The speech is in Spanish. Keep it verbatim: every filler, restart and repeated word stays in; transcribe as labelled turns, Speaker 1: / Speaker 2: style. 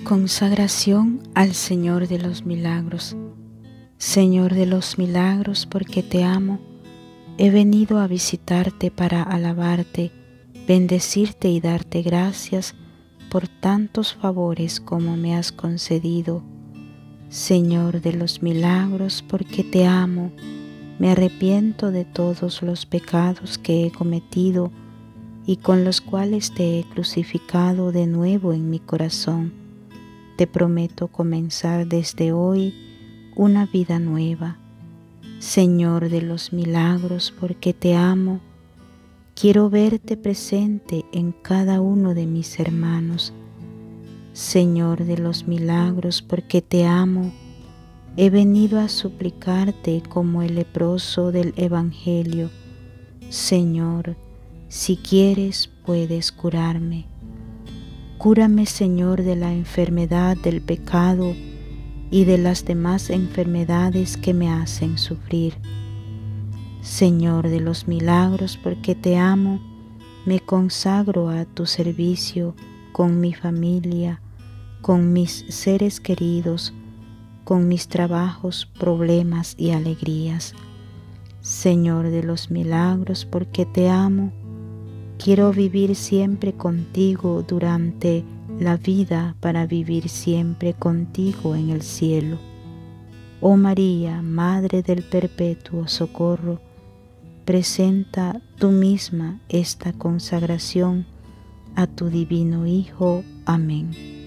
Speaker 1: Consagración al Señor de los milagros. Señor de los milagros, porque te amo, he venido a visitarte para alabarte, bendecirte y darte gracias por tantos favores como me has concedido. Señor de los milagros, porque te amo, me arrepiento de todos los pecados que he cometido y con los cuales te he crucificado de nuevo en mi corazón. Te prometo comenzar desde hoy una vida nueva. Señor de los milagros, porque te amo, quiero verte presente en cada uno de mis hermanos. Señor de los milagros, porque te amo, he venido a suplicarte como el leproso del Evangelio. Señor, si quieres, puedes curarme. Cúrame, Señor, de la enfermedad del pecado y de las demás enfermedades que me hacen sufrir. Señor de los milagros, porque te amo, me consagro a tu servicio con mi familia, con mis seres queridos, con mis trabajos, problemas y alegrías. Señor de los milagros, porque te amo, quiero vivir siempre contigo durante la vida para vivir siempre contigo en el cielo. Oh María, Madre del Perpetuo Socorro, presenta tú misma esta consagración a tu divino Hijo. Amén.